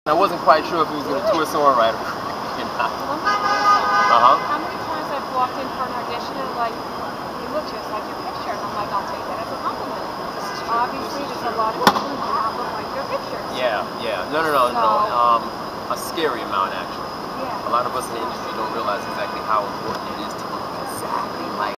I wasn't quite sure if he was going to twist on right or not. How many times I've walked in for an audition and like, you look just like your picture, and I'm like, I'll take that as a compliment. Obviously, there's a lot of people who do not look like their pictures. Yeah. No. A scary amount, actually. Yeah. A lot of us in the industry don't realize exactly how important it is to look exactly like